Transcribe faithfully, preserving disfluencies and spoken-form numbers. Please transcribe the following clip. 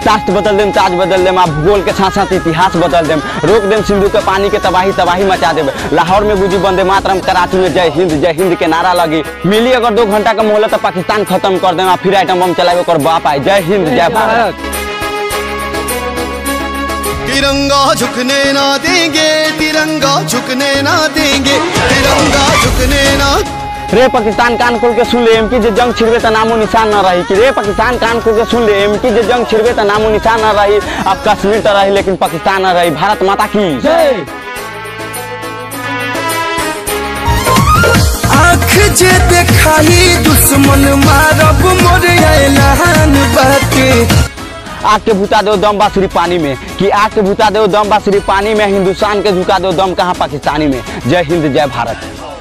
शास्त्र बदल देम, ताज बदल देम, आप भूगोल के साथ साथ इतिहास बदल देम, रोक देम सिंधु के पानी के तबाही तबाही मचा देम। लाहौर में गुजी वंदे मातरम, कराची में जय हिंद जय हिंद के नारा लगी। मिली अगर दो घंटा का मोहलत तो पाकिस्तान खत्म कर देम, फिर आइटम बम चलाए और बाप आए। जय हिंद जय भारत। तिरंगा झुकने ना देंगे, तिरंगा झुकने ना देंगे, तिरंगा झुकने ना। रे पाकिस्तान कान खोल के सुन ले, एम की जे जंग छिड़बे तो नामो निशान न रही। कि रे पाकिस्तान कान खोल के सुन ले, एम की जे जंग छिड़बे तो नामो निशान न रही। अब कश्मीर तो रही लेकिन पाकिस्तान न रही। भारत माता की जय। आँख जे देखाई दुश्मन मारब मोर ऐलान बाटे। आग के भूता दो दम बासुरी पानी में, कि आग के भूता दो दम बासुरी पानी में, हिंदुस्तान के झुका दो दम कहाँ पाकिस्तानी में। जय हिंद जय भारत।